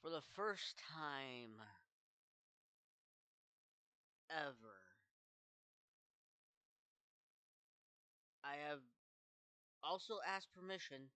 For the first time ever, I have also asked permission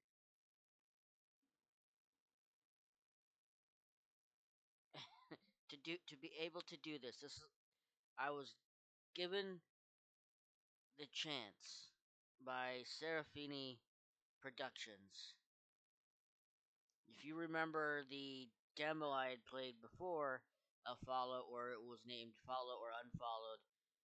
to be able to do this. I was given the chance by Serafini Productions. If you remember the demo I had played before of Follow, or it was named Follow or Unfollowed,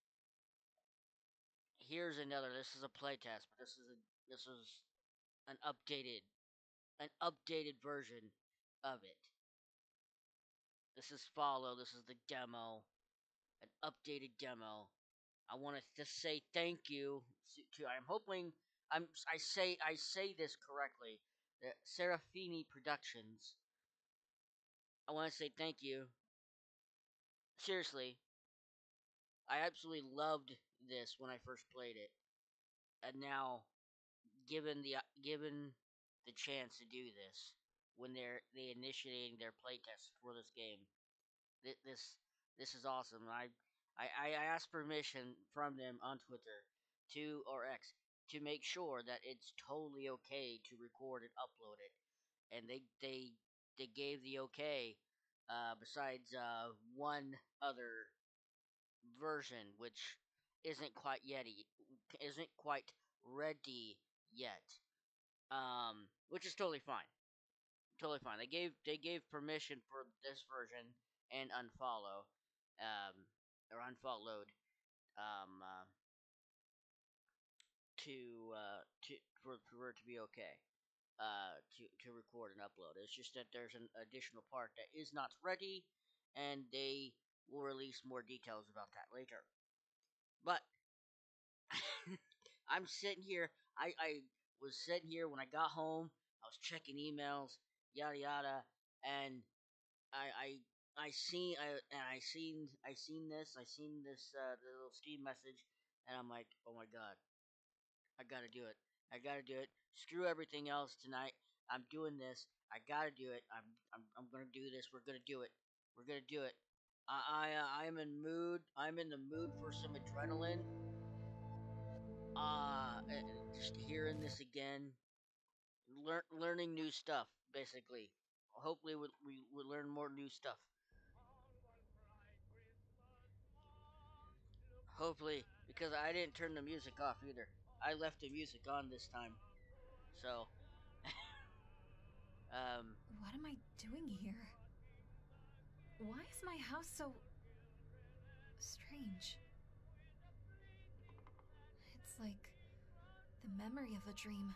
here's another. This is a playtest, but this is an updated an updated version of it. This is Follow. This is the demo, an updated demo. I want to just say thank you to. I'm hoping I say this correctly. Serafini Productions. I want to say thank you. Seriously, I absolutely loved this when I first played it, and now given the chance to do this when they initiating their playtest for this game, this this is awesome. I asked permission from them on Twitter to or X to make sure that it's totally okay to record and upload it, and they gave the okay. Besides one other version, which isn't quite ready yet. Which is totally fine, totally fine. They gave permission for this version and unfollow, um, or unfollowed, um, uh, to for it to be okay. To record and upload. It's just that there's an additional part that is not ready, and they will release more details about that later. But I'm sitting here. I was sitting here when I got home. I was checking emails, yada yada, and I I seen this. I seen this the little Steam message, and I'm like, oh my god, I gotta do it. I gotta do it. Screw everything else tonight. I'm doing this. I gotta do it. I'm gonna do this. We're gonna do it. We're gonna do it. I'm in mood. I'm in the mood for some adrenaline. Just hearing this again, learning new stuff. Basically, hopefully we learn more new stuff. Hopefully, because I didn't turn the music off either. I left the music on this time. So, um, What am I doing here? Why is my house so strange? It's like the memory of a dream.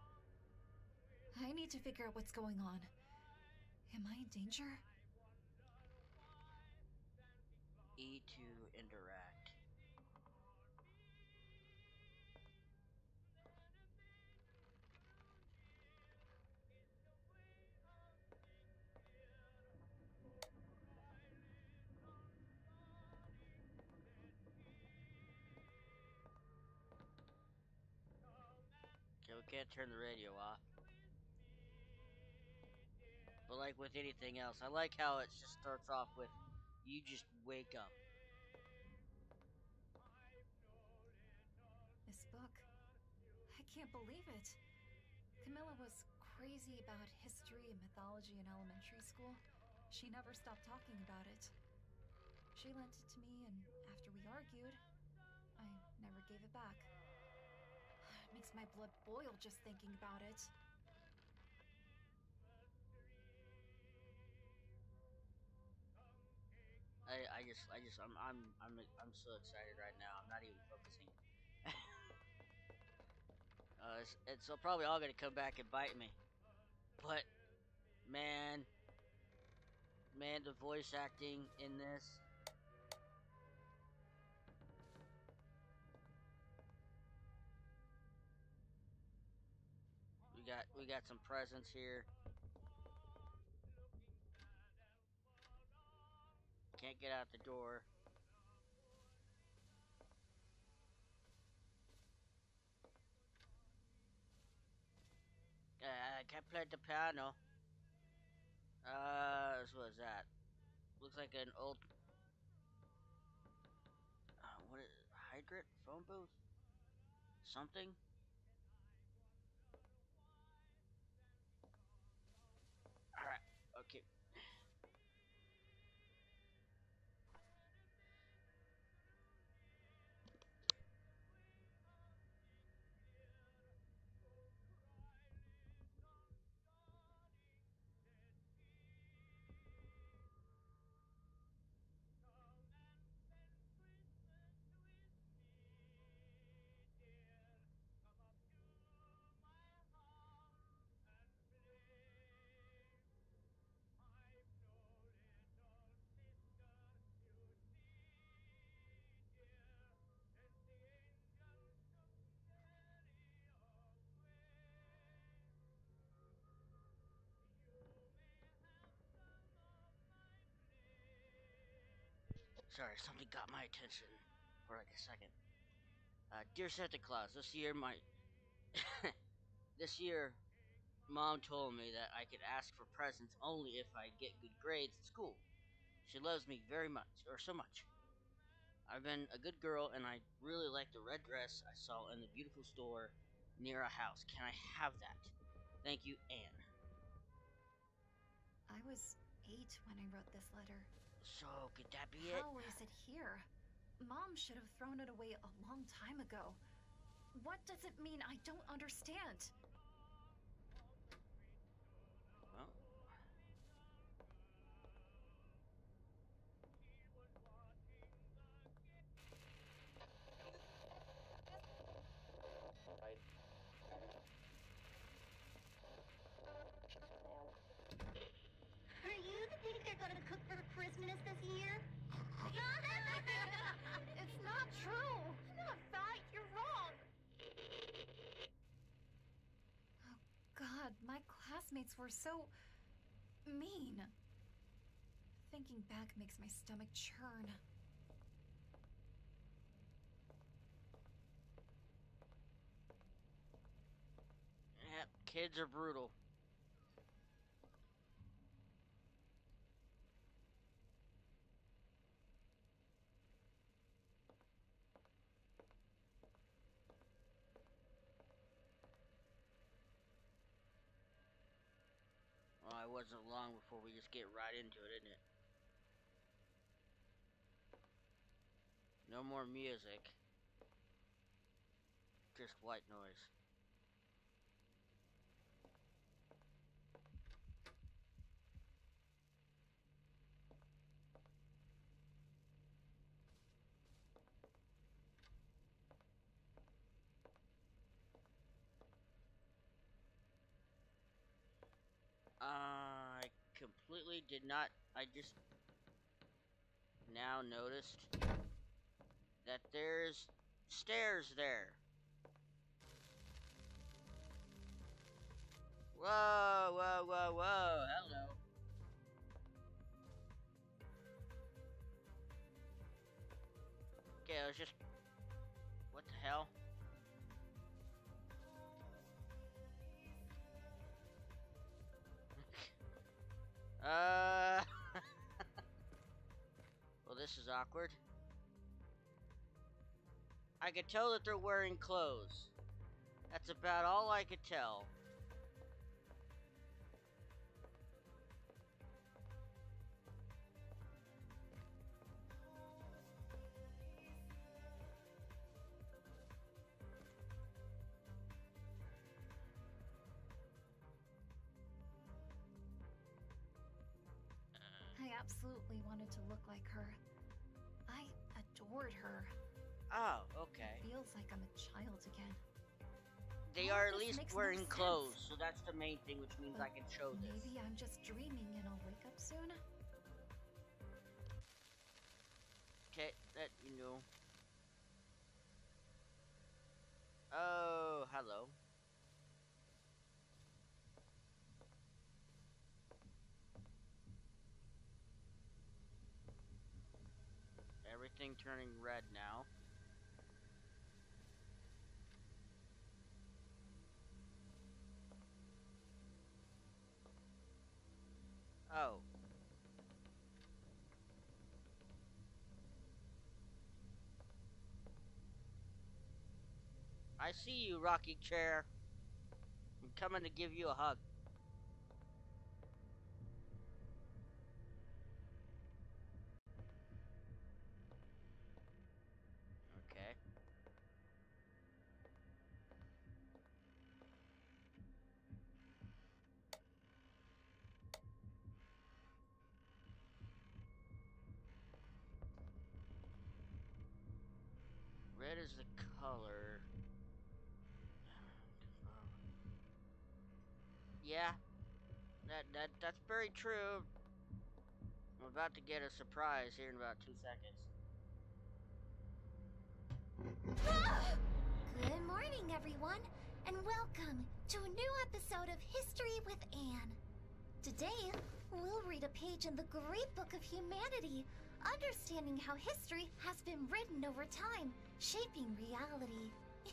I need to figure out what's going on. Am I in danger? E to interact. Okay, we can't turn the radio off. But like with anything else, I like how it just starts off with, "You just wake up." This book. I can't believe it. Camilla was crazy about history and mythology in elementary school. She never stopped talking about it. She lent it to me, and after we argued, I never gave it back. It makes my blood boil just thinking about it. I'm so excited right now. I'm not even focusing. It's probably all gonna come back and bite me. But man, man, the voice acting in this. We got some presents here. Can't get out the door. I can't play the piano. So what is that? Looks like an old what is hydrant phone booth? Something? All right. Okay. Sorry, something got my attention for like a second. Dear Santa Claus, this year my this year Mom told me that I could ask for presents only if I get good grades at school. She loves me very much, or so much. I've been a good girl and I really like the red dress I saw in the beautiful store near our house. Can I have that? Thank you, Anne. I was 8 when I wrote this letter. So, could that be it? How is it here? Mom should have thrown it away a long time ago. What does it mean? I don't understand. Well, Are you the pig they're gonna cook for Christmas this year? It's not true! I'm not fat, you're wrong. Oh, God, my classmates were so mean. Thinking back makes my stomach churn. yeah, kids are brutal. Well, it wasn't long before we just get right into it, isn't it? No more music, just white noise. I completely did not. I just now noticed that there's stairs there. Whoa, whoa, whoa, whoa. Hello. Okay, I was just. What the hell? uh. Well, this is awkward. I could tell that they're wearing clothes. That's about all I could tell. I absolutely wanted to look like her. I adored her. Oh, It okay. feels like I'm a child again. They All are of at this least makes no wearing sense. clothes, so that's the main thing, which means I But can show this. maybe I'm just dreaming and I'll wake up soon? Okay, that you know. Oh, hello. Everything turning red now. Oh, I see you, rocking chair. I'm coming to give you a hug. Okay. Red is the color. Yeah, that's very true. I'm about to get a surprise here in about 2 seconds. Good morning, everyone, and welcome to a new episode of History with Anne. Today, we'll read a page in the great book of humanity, understanding how history has been written over time, shaping reality.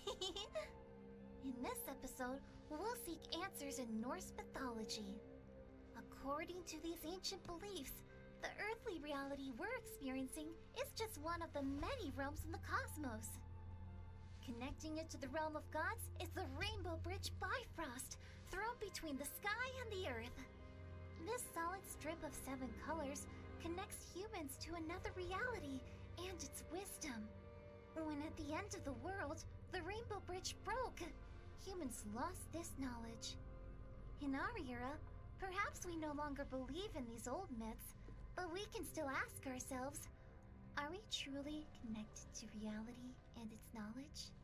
In this episode, we'll seek answers in Norse mythology. According to these ancient beliefs, the earthly reality we're experiencing is just one of the many realms in the cosmos. Connecting it to the realm of gods is the Rainbow Bridge Bifrost, thrown between the sky and the earth. This solid strip of 7 colors connects humans to another reality and its wisdom. When at the end of the world, the Rainbow Bridge broke, humans lost this knowledge. In our era, perhaps we no longer believe in these old myths, but we can still ask ourselves, are we truly connected to reality and its knowledge?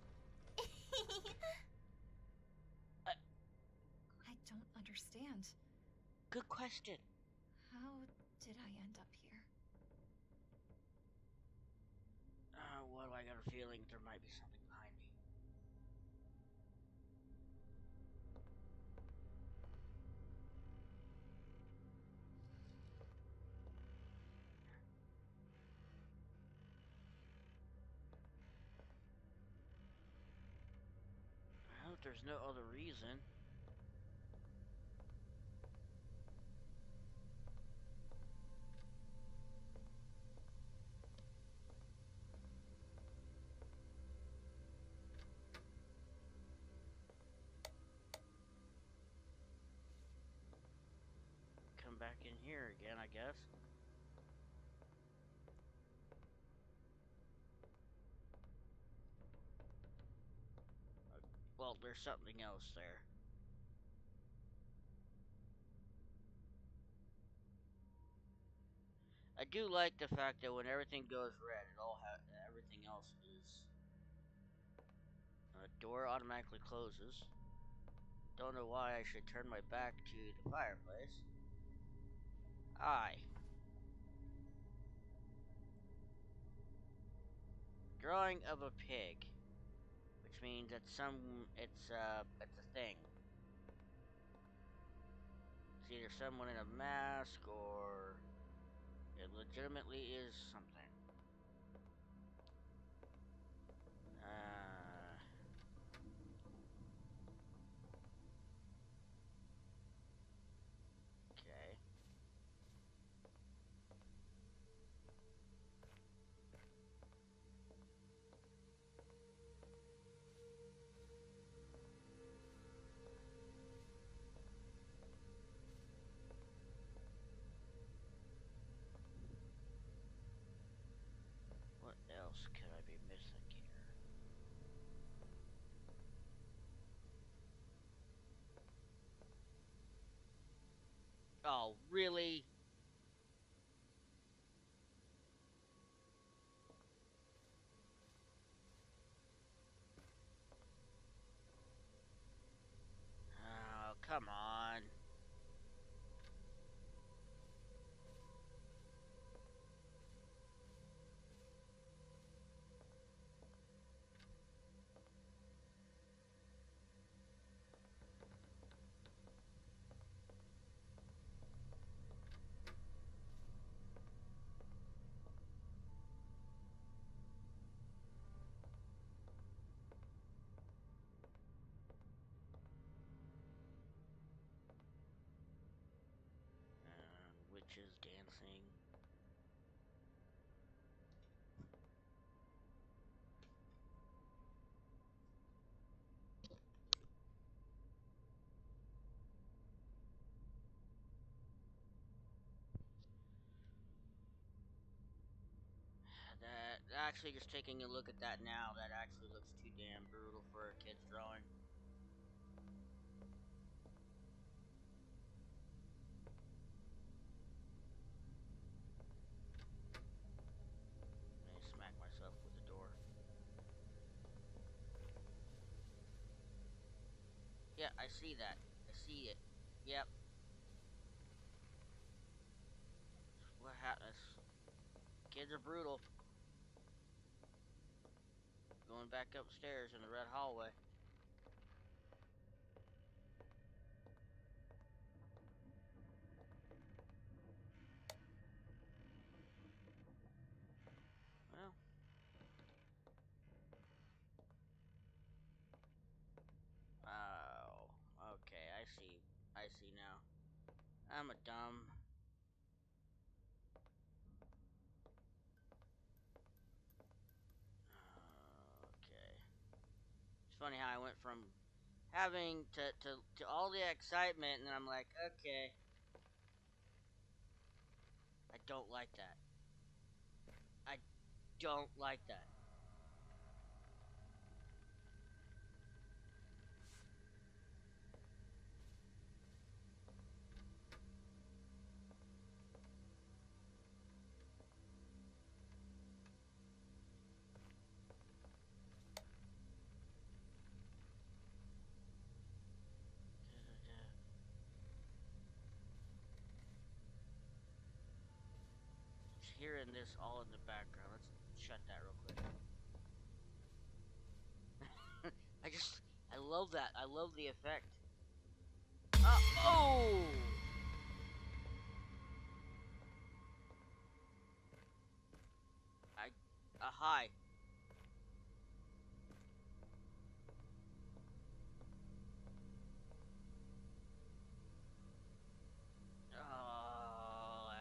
Uh, I don't understand. Good question. How did I end up here? Well, I got a feeling there might be something behind me. Well, if there's no other reason. Come back in here again, I guess. Well, there's something else there. I do like the fact that when everything goes red, everything else is. Door automatically closes. Don't know why I should turn my back to the fireplace. Aye. Drawing of a pig, which means that it's a thing. It's either someone in a mask or it legitimately is something. Uh, okay. What else could I be missing here? Oh, really? Oh, come on. Witches dancing. That actually, just taking a look at that now, that actually looks too damn brutal for a kid's drawing. I smack myself with the door. Yeah, I see that. I see it. Yep. What happens? Kids are brutal. Going back upstairs in the red hallway. Well. Oh. Okay, I see. I see now. I'm a dumb. Okay. It's funny how I went from having to all the excitement, and I'm like, okay. I don't like that. I don't like that. Just hearing this all in the background. Let's shut that real quick. I love that. I love the effect. Oh! Hi. Oh.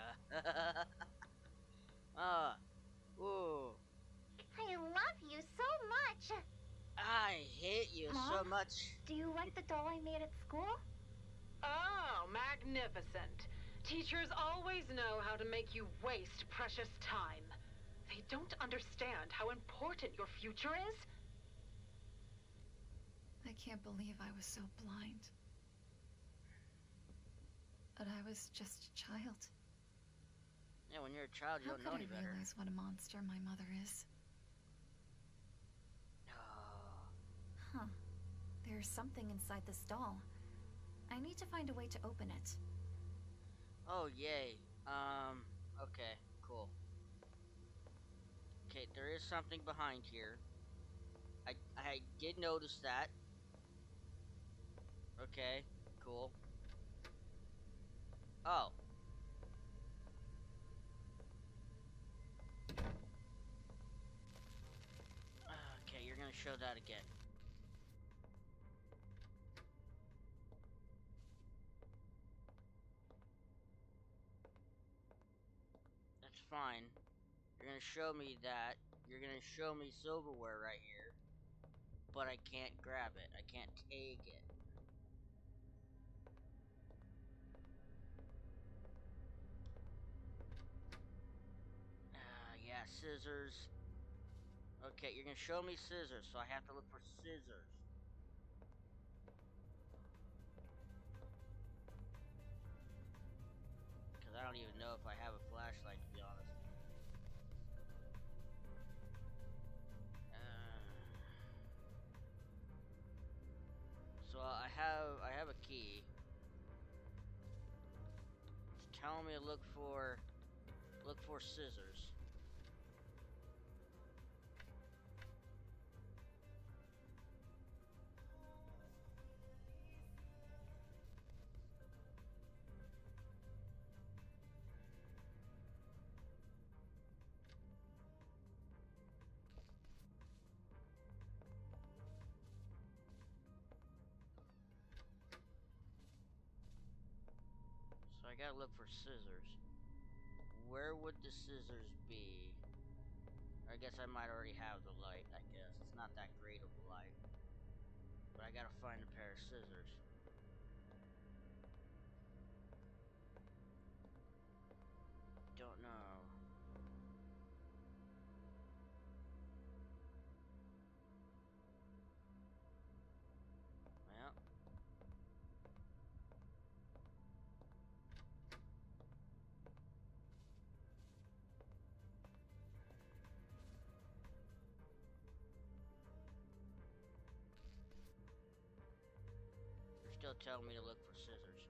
Ah. Ooh. I love you so much. I hate you Mom? so much. Do you like the doll I made at school? Oh, magnificent. Teachers always know how to make you waste precious time. They don't understand how important your future is. I can't believe I was so blind. But I was just a child. Yeah, when you're a child, you How don't could know I any better. realize what a monster my mother is? Oh. Huh. There's something inside this doll. I need to find a way to open it. Oh, yay. Okay, cool. Okay, there is something behind here. I did notice that. Okay, cool. Oh. Okay, you're gonna show that again. That's fine. You're gonna show me that. You're gonna show me silverware right here. But I can't grab it. I can't take it. Yeah, scissors. Okay, you're gonna show me scissors, so I have to look for scissors. Because I don't even know if I have a flashlight, to be honest. So I have a key. It's telling me to look for scissors. So I gotta look for scissors. where would the scissors be? I guess I might already have the light, I guess. It's not that great of a light. But I gotta find a pair of scissors. Don't know. Well. They're still telling me to look for scissors.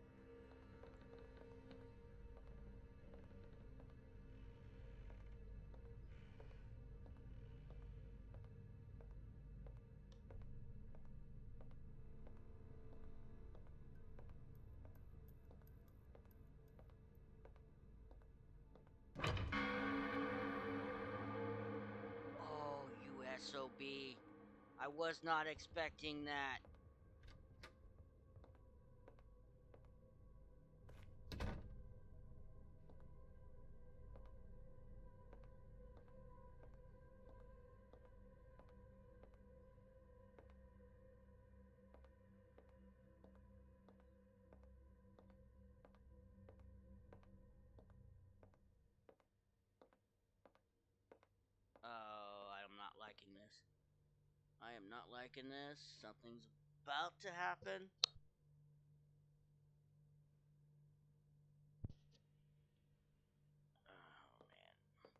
Oh, you SOB. I was not expecting that. Oh, I am not liking this. I am not liking this. Something's about to happen. Oh, man.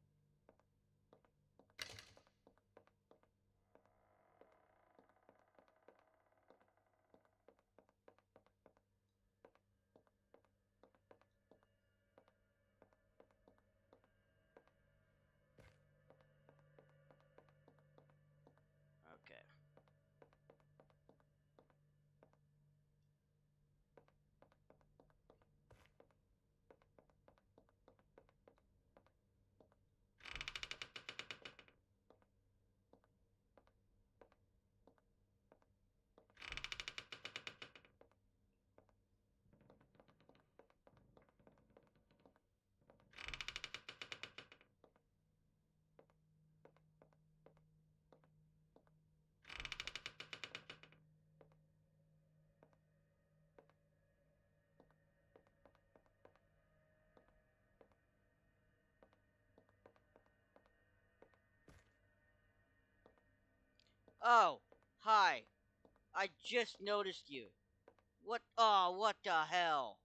Okay. Oh, hi. I just noticed you. What? Oh, what the hell?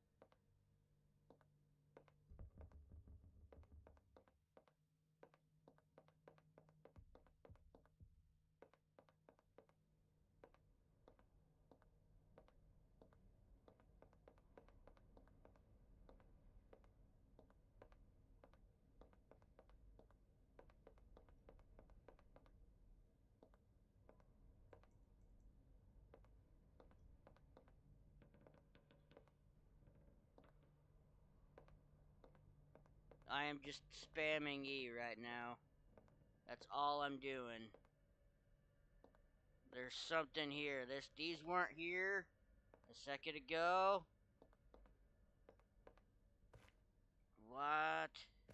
I am just spamming E right now. That's all I'm doing. There's something here. These weren't here a second ago. What?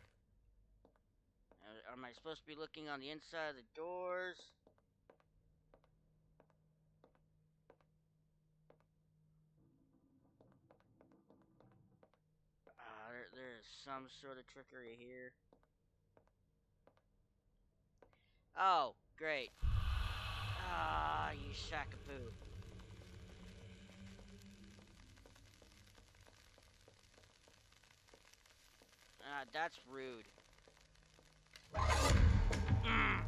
Am I supposed to be looking on the inside of the doors? There is some sort of trickery here. Oh, great. Ah, you sack of poo. Ah, that's rude. Mm.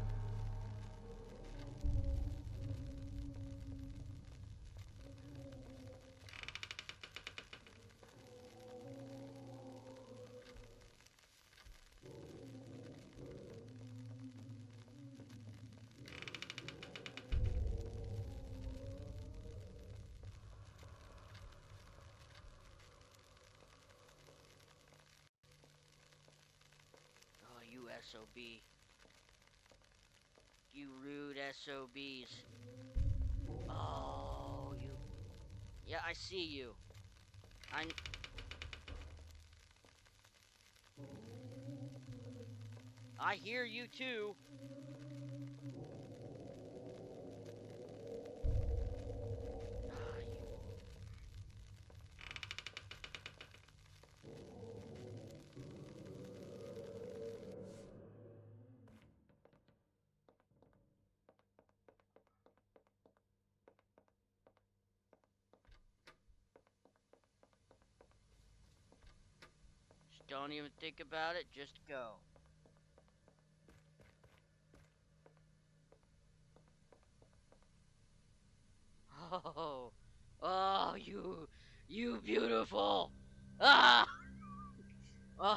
Oh, you SOB. You rude SOBs. Oh, you. Yeah, I see you. I'm. I hear you too. Ah, you. Just don't even think about it. Just go. Oh, oh, you beautiful. Ah, oh,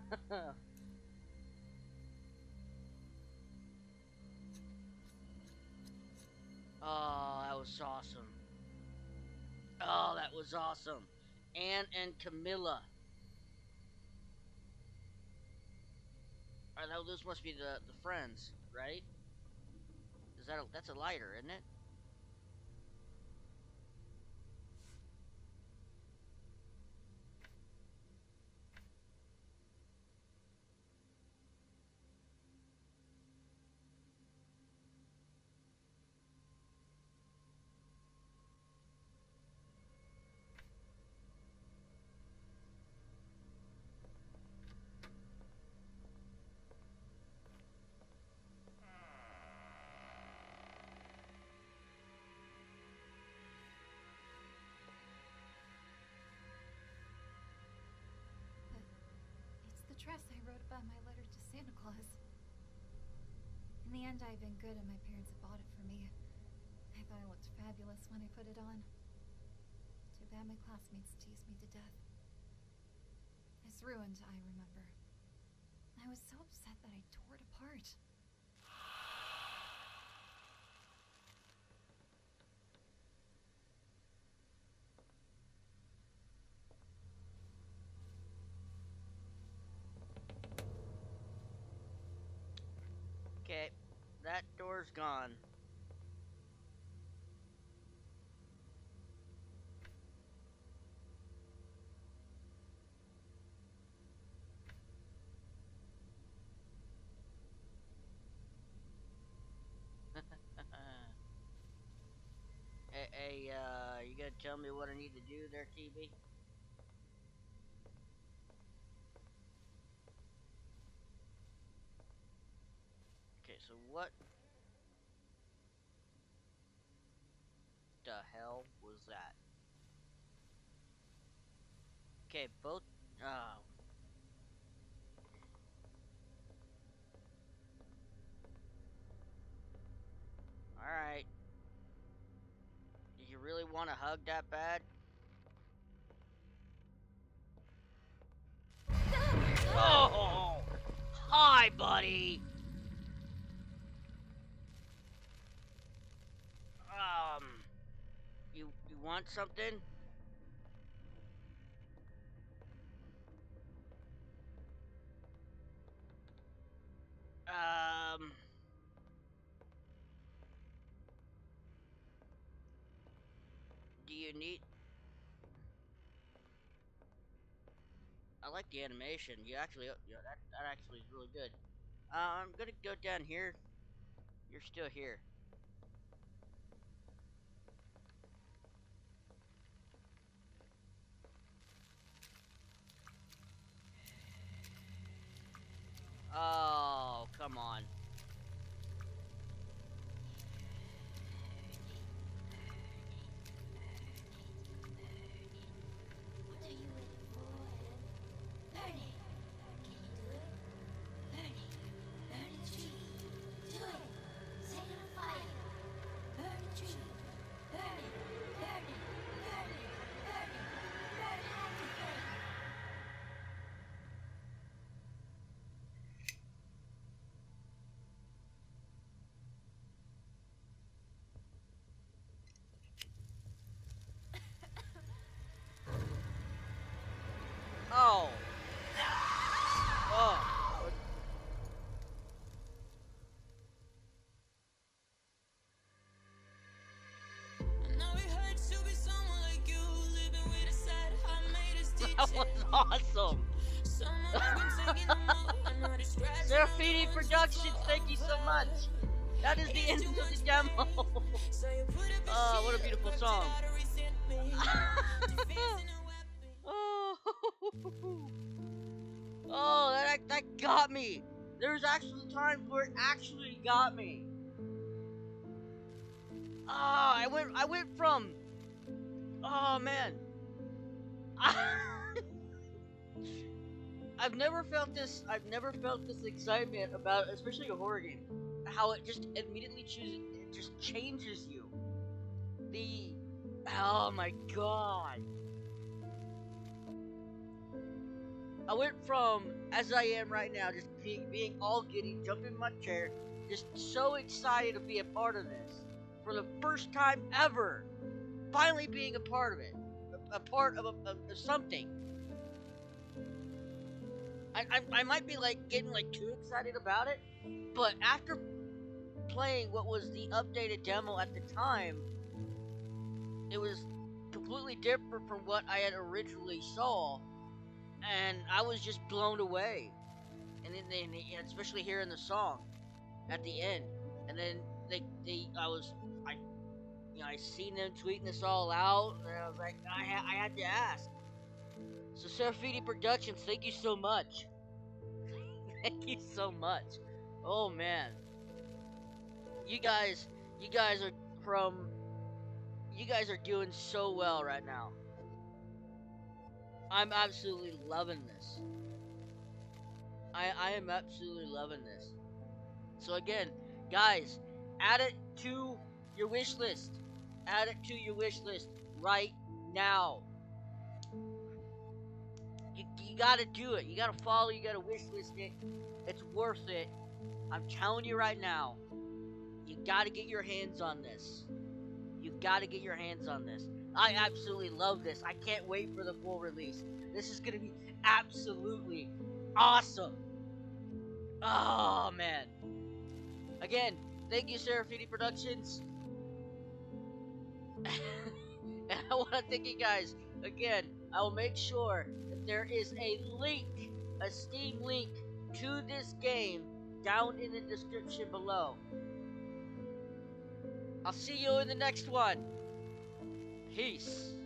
oh, that was awesome. Oh, that was awesome. Anne and Camilla. Those must be the friends, right? That's a lighter, isn't it? It's the dress I wrote about in my letter to Santa Claus. In the end, I've been good and my parents have bought it for me. I thought I looked fabulous when I put it on. Too bad my classmates teased me to death. It's ruined, I remember. I was so upset that I tore it apart. Okay, that door's gone. Hey, you gonna tell me what I need to do there, TV? Okay, so what the hell was that? Okay, both. Oh, all right. Do you really want to hug that bad? Oh, hi, buddy. Um, you want something? Um, do you need? I like the animation. You actually, that actually is really good. I'm gonna go down here. You're still here. Oh, come on. What are you waiting for? Burn it! Can you do it? Burn it! Burn the tree! Do it! Set it on fire! Burn the tree! Burn it! Burn it! Burn it! Burn it! Burn everything! Oh. Oh. That was awesome. Serafini Productions, thank you so much. That is the end of the demo. Oh, what a beautiful song. Oh, oh, that got me. There's actually times where it actually got me. Ah, I went from. Oh man, I've never felt this. I've never felt this excitement about, especially a horror game. How it just immediately chooses. It just changes you. The. Oh my god. I went from as I am right now, just being all giddy, jumping in my chair, just so excited to be a part of this for the first time ever. Finally being a part of it, a part of something. I might be like getting like too excited about it, but after playing what was the updated demo at the time, it was completely different from what I had originally saw, and I was just blown away. And then especially hearing the song at the end, and then I I seen them tweeting this all out, and I was like, I had to ask. So Serafini Productions, thank you so much. Thank you so much. Oh man, you guys, you guys are from, you guys are doing so well right now. I'm absolutely loving this. I am absolutely loving this. So again, guys, add it to your wish list. Add it to your wish list right now. You gotta do it. You gotta follow. You gotta wish list it. It's worth it. I'm telling you right now. You gotta get your hands on this. You've gotta get your hands on this. I absolutely love this. I can't wait for the full release. This is gonna be absolutely awesome. Oh man. Again, thank you, Serafini Productions. And I want to thank you guys again. I will make sure that there is a link, a Steam link to this game down in the description below. I'll see you in the next one. Peace.